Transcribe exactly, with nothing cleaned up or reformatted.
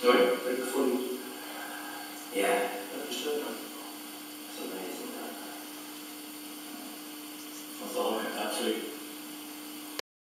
Sorry? Like fully. Yeah. It's amazing. It's amazing. That's all. Absolutely.